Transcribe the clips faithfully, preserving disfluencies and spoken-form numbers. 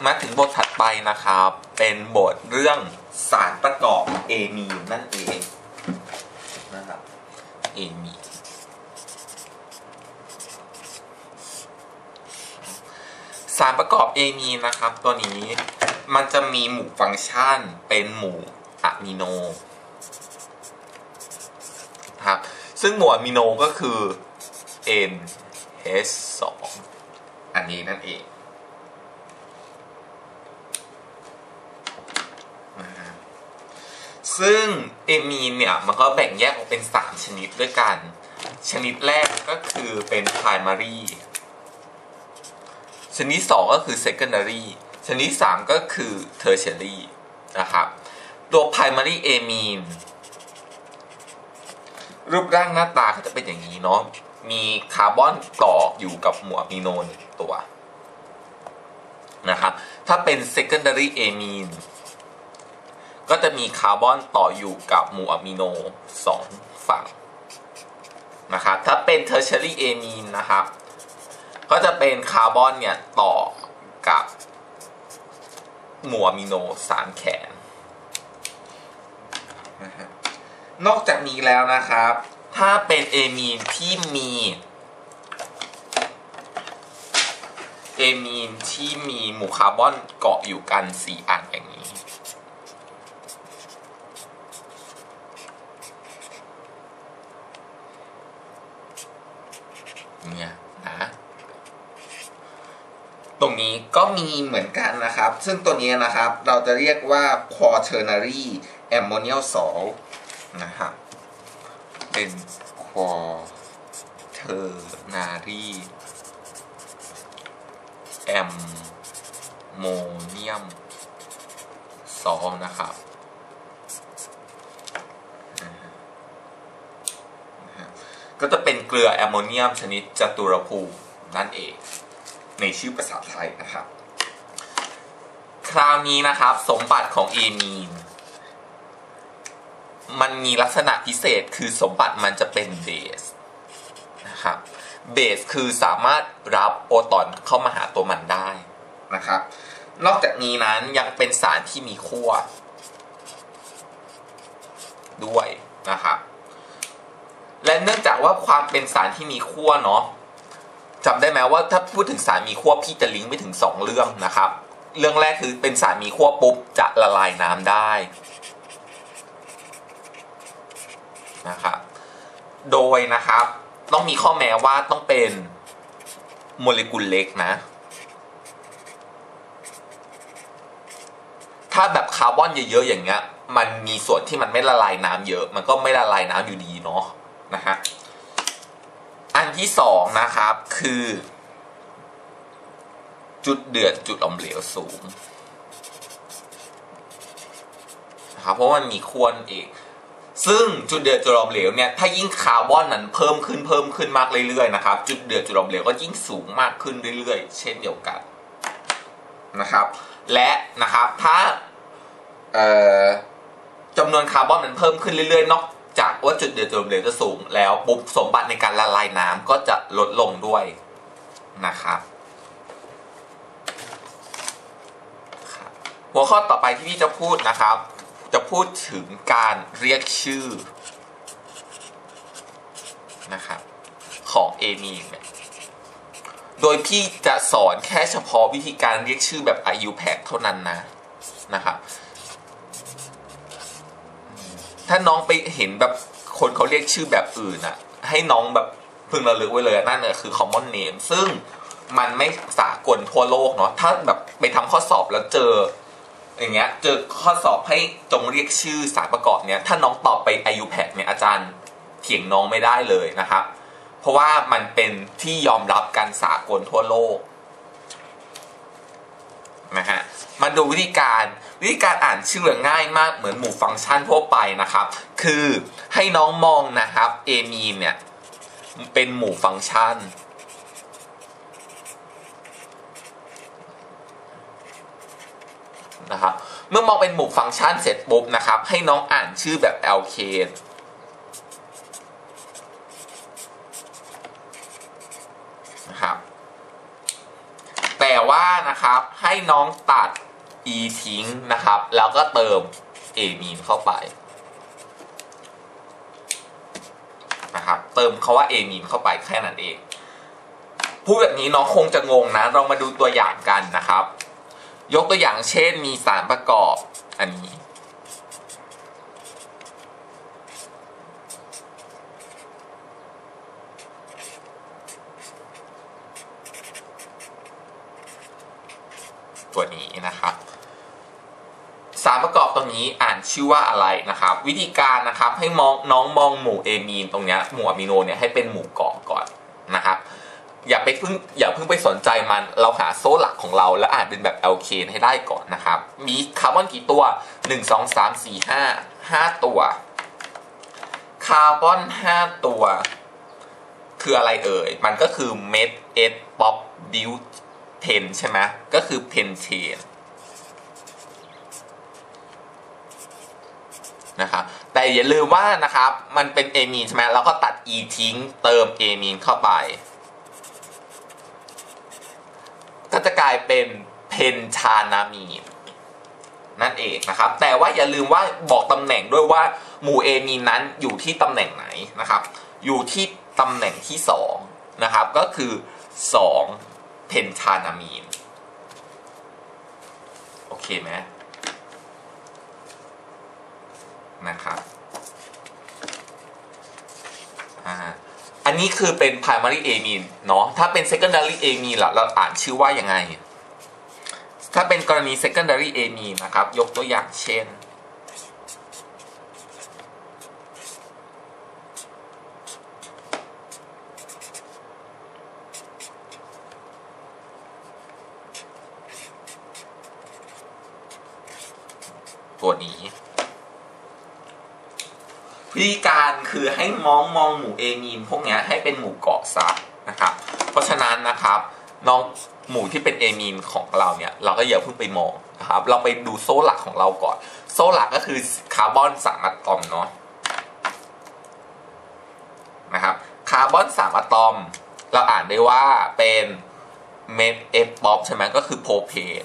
มาถึงบทถัดไปนะครับเป็นบทเรื่องสารประกอบเอมีนนั่นเองนะครับเอมีนสารประกอบเอมีนนะครับตัวนี้มันจะมีหมู่ฟังก์ชันเป็นหมู่อะมิโนครับซึ่งหมู่อะมิโนก็คือ เอ็น เอช สอง อันนี้นั่นเองซึ่งเอมีนเนี่ยมันก็แบ่งแยกออกเป็นสามชนิดด้วยกันชนิดแรกก็คือเป็น primary ชนิดที่สองก็คือ secondary ชนิดที่สามก็คือ tertiary นะครับตัว primary เอมีนรูปร่างหน้าตาเขาจะเป็นอย่างนี้เนาะมีคาร์บอนต่ออยู่กับหมู่อะมิโนหนึ่งตัวนะครับถ้าเป็น secondary เอมีนก็จะมีคาร์บอนต่ออยู่กับหมู่อะมิโนสองฝั่งนะครับถ้าเป็น tertiary เอมีนนะครับก็จะเป็นคาร์บอนเนี่ยต่อกับหมู่อะมิโนสามแขนนะนอกจากนี้แล้วนะครับถ้าเป็นเอมีนที่มีเอมีนที่มีหมู่คาร์บอนเกาะอยู่กันสี่อันอย่างนี้เนี่ยนะตรงนี้ก็มีเหมือนกันนะครับซึ่งตัวนี้นะครับเราจะเรียกว่า quaternary ammonial salt นะครับเป็น quaternary ammonium salt นะครับก็จะเป็นเกลือแอมโมเนียมชนิดจตุรภูมินั่นเองในชื่อภาษาไทยนะครับคราวนี้นะครับสมบัติของเอมีนมันมีลักษณะพิเศษคือสมบัติมันจะเป็นเบสนะครับเบสคือสามารถรับโปรตอนเข้ามาหาตัวมันได้นะครับนอกจากนี้นั้นยังเป็นสารที่มีขั้วด้วยนะครับและเนื่องจากว่าความเป็นสารที่มีขั้วเนาะจำได้ไหมว่าถ้าพูดถึงสารมีขั้วพี่จะลิงก์ไปถึงสองเรื่องนะครับเรื่องแรกคือเป็นสารมีขั้วปุ๊บจะละลายน้ำได้นะครับโดยนะครับต้องมีข้อแม้ว่าต้องเป็นโมเลกุลเล็กนะถ้าแบบคาร์บอนเยอะๆอย่างเงี้ยมันมีส่วนที่มันไม่ละลายน้ำเยอะมันก็ไม่ละลายน้ำอยู่ดีเนาะนะฮะอันที่สองนะครับคือจุดเดือดจุดหลอมเหลวสูงนะครับเพราะมันมีขั้วเองซึ่งจุดเดือดจุดหลอมเหลวเนี่ยถ้ายิ่งคาร์บอนนั้นเพิ่มขึ้นเพิ่มขึ้นมากเรื่อยๆนะครับจุดเดือดจุดหลอมเหลวก็ยิ่งสูงมากขึ้นเรื่อยๆเช่นเดียวกันนะครับและนะครับถ้าจำนวนคาร์บอนมันเพิ่มขึ้นเรื่อยๆนอกจากว่าจุดเดือดจุดหลอมเหลวจะสูงแล้วปุ๊บสมบัติในการละลายน้ำก็จะลดลงด้วยนะครับหัวข้อต่อไปที่พี่จะพูดนะครับจะพูดถึงการเรียกชื่อนะครับของเอมีนโดยพี่จะสอนแค่เฉพาะวิธีการเรียกชื่อแบบ ไอ ยู พี เอ ซี เท่านั้นนะนะครับถ้าน้องไปเห็นแบบคนเขาเรียกชื่อแบบอื่นอ่ะให้น้องแบบพึงระลึกไว้เลยนั่นเนี่ยคือ common name ซึ่งมันไม่สากลทั่วโลกเนาะถ้าแบบไปทำข้อสอบแล้วเจออย่างเงี้ยเจอข้อสอบให้จงเรียกชื่อสารประกอบเนี้ยถ้าน้องตอบไป ไอ ยู พี เอ ซี เนี่ยอาจารย์เถียงน้องไม่ได้เลยนะครับเพราะว่ามันเป็นที่ยอมรับกันสากลทั่วโลกนะฮะมาดูวิธีการวิธีการอ่านชื่อง่ายมากเหมือนหมู่ฟังก์ชันทั่วไปนะครับคือให้น้องมองนะครับเอมีนเนี่ยเป็นหมู่ฟังก์ชันนะครับเมื่อมองเป็นหมู่ฟังก์ชันเสร็จปุ๊บนะครับให้น้องอ่านชื่อแบบ แอล เค นะครับแต่ว่านะครับให้น้องตัด e ทิ้งนะครับแล้วก็เติม amine เข้าไปนะครับเติมคาว่า amine เข้าไปแค่นั้นเองพูดแบบนี้น้องคงจะงงนะเรามาดูตัวอย่างกันนะครับยกตัวอย่างเช่นมีสารประกอบอันนี้ตัวนี้นะครับสารประกอบตรงนี้อ่านชื่อว่าอะไรนะครับวิธีการนะครับให้มองน้องมองหมู่เอมีนตรงนี้หมู่อะมิโนเนี่ยให้เป็นหมู่เกาะก่อนนะครับอย่าไปเพิ่งอย่าเพิ่งไปสนใจมันเราหาโซ่หลักของเราแล้วอ่านเป็นแบบแอลเคนให้ได้ก่อนนะครับมีคาร์บอนกี่ตัวหนึ่ง สอง สาม สี่ ห้า ห้าตัวคาร์บอนห้าตัวคืออะไรเอ่ยมันก็คือเมทเอสป๊อปบิวเทนใช่ไหมก็คือเพนเทนนะครับแต่อย่าลืมว่านะครับมันเป็นเอมีนใช่ไหมแล้วก็ตัด e ทิ้งเติมเอมีนเข้าไปก็จะกลายเป็นเพนชานามีนนั่นเองนะครับแต่ว่าอย่าลืมว่าบอกตำแหน่งด้วยว่าหมู่เอมีนนั้นอยู่ที่ตำแหน่งไหนนะครับอยู่ที่ตำแหน่งที่สองนะครับก็คือสองเพนชานามีนโอเคไหมนะครับอ่าอันนี้คือเป็น primary amine เนาะถ้าเป็น secondary amine ล่ะเราอ่านชื่อว่ายังไงถ้าเป็นกรณี secondary amine นะครับยกตัวอย่างเช่นตัวนี้วิธีการคือให้มองมองหมู่เอมีนพวกนี้ให้เป็นหมู่เกาะซะนะครับเพราะฉะนั้นนะครับน้องหมู่ที่เป็นเอมีนของเราเนี่ยเราก็อย่าเพิ่งไปมองนะครับเราไปดูโซ่หลักของเราก่อนโซ่หลักก็คือคาร์บอนสามอะตอมเนาะนะครับคาร์บอนสามอะตอมเราอ่านได้ว่าเป็นเมทเอฟป๊อปใช่ไหมก็คือโพเพน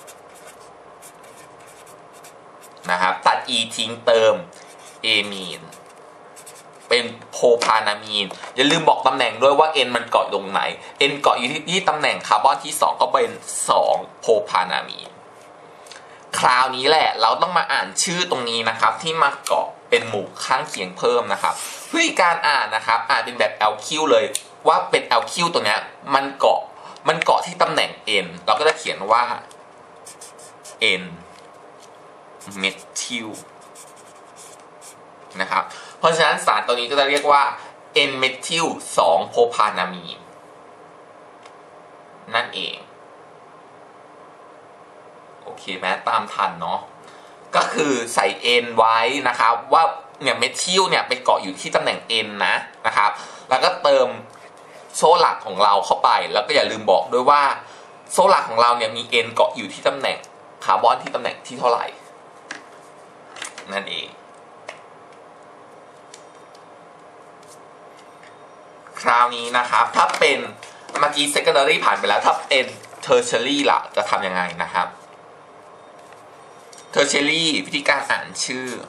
นะครับตัด e ทิ้งเติมเอมีนเป็นโพพานามีนอย่าลืมบอกตำแหน่งด้วยว่า n มันเกาะตรงไหน n เกาะอยู่ที่ตำแหน่งคาร์บอนที่สองก็เป็นสองโพพานามีนคราวนี้แหละเราต้องมาอ่านชื่อตรงนี้นะครับที่มาเกาะเป็นหมู่ข้างเคียงเพิ่มนะครับวิธีการอ่านนะครับอ่านเป็นแบบ แอล คิว เลยว่าเป็น แอล คิว ตัวนี้มันเกาะมันเกาะที่ตำแหน่ง n เราก็จะเขียนว่า n เมทิลนะครับเพราะฉะนั้นสารตัวนี้ก็จะเรียกว่า N เมทิลสองโพพานามีนนั่นเองโอเคไหมตามทันเนาะก็คือใส่ N ไว้นะครับว่าเนี่ยเมทิลเนี่ยไปเกาะอยู่ที่ตำแหน่ง N นะนะครับแล้วก็เติมโซ่หลักของเราเข้าไปแล้วก็อย่าลืมบอกด้วยว่าโซ่หลักของเราเนี่ยมี N เกาะอยู่ที่ตำแหน่งคาร์บอนที่ตำแหน่งที่เท่าไหร่นั่นเองคราวนี้นะครับถ้าเป็นเมื่อกี้ secondary ผ่านไปแล้วถ้าเป็น tertiary ล่ะจะทำยังไงนะครับ tertiary วิธีการอ่านชื่อ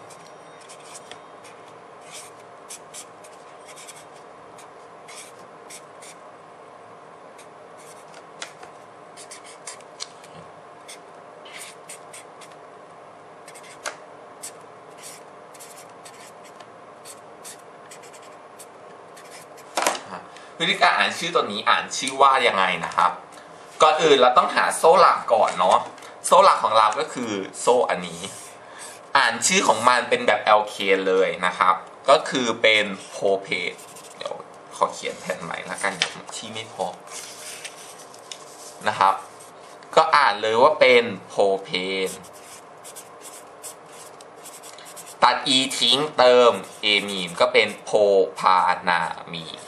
วิธีการอ่านชื่อตัวนี้อ่านชื่อว่ายังไงนะครับก่อนอื่นเราต้องหาโซ่หลักก่อนเนาะโซ่หลักของเราก็คือโซ่อันนี้อ่านชื่อของมันเป็นแบบ แอล เค เลยนะครับก็คือเป็นโพเพนเดี๋ยวขอเขียนแผ่นใหม่ละกันที่ไม่พอนะครับก็อ่านเลยว่าเป็นโพเพนตัด e ทิ้งเติมเอมีนก็เป็นโพพานามีน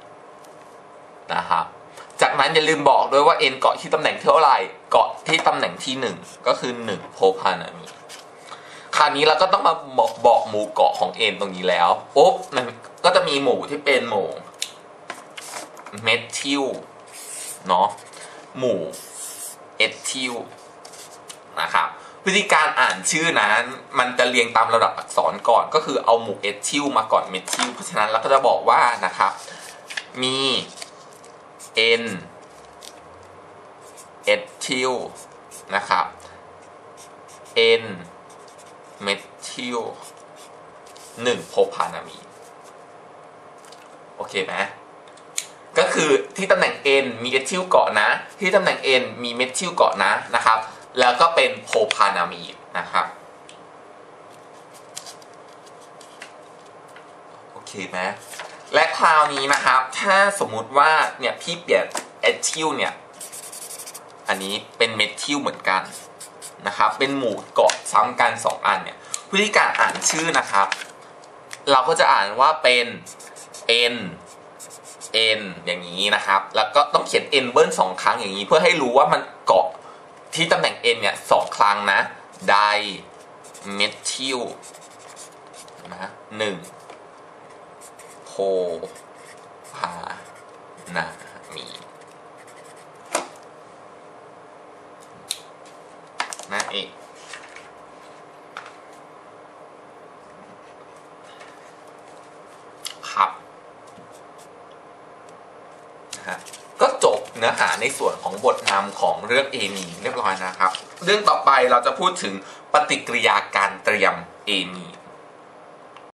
นะครับจากนั้นอย่าลืมบอกด้วยว่า n เกาะที่ตำแหน่งเท่าไหร่เกาะที่ตำแหน่งที่หนึ่งก็คือหนึ่งโพพานามีนคราวนี้เราก็ต้องมาบอกบอกหมู่เกาะของ n ตรงนี้แล้วปุ๊บมันก็จะมีหมู่ที่เป็นหมู่เมทิลเนาะหมู่เอทิลนะครับวิธีการอ่านชื่อนั้นมันจะเรียงตามระดับอักษรก่อนก็คือเอาหมู่เอทิลมาก่อนเมทิลเพราะฉะนั้นเราก็จะบอกว่านะครับมี N เอทิลนะครับ N เมทิลหนึ่งโพพานามีนโอเคไหมก็คือที่ตำแหน่ง N มีเอทิลเกาะนะที่ตำแหน่ง N มีเมทิลเกาะนะนะครับแล้วก็เป็นโพพานามีนนะครับโอเคไหมและคราวนี้นะครับถ้าสมมุติว่าเนี่ยพี่เปลี่ยนเอทิลเนี่ยอันนี้เป็นเมทิลเหมือนกันนะครับเป็นหมู่เกาะซ้ำกันสองอันเนี่ยวิธีการอ่านชื่อนะครับเราก็จะอ่านว่าเป็น N N อย่างนี้นะครับแล้วก็ต้องเขียน N เบิ้ลสองครั้งอย่างนี้เพื่อให้รู้ว่ามันเกาะที่ตำแหน่ง N เนี่ยสองครั้งนะไดเมทิลนะหนึ่งโพพานามีนนั่นเองครับก็จบเนื้อหาในส่วนของบทนำของเรื่องเอมีนเรียบร้อยนะครับเรื่องต่อไปเราจะพูดถึงปฏิกิริยาการเตรียมเอมีน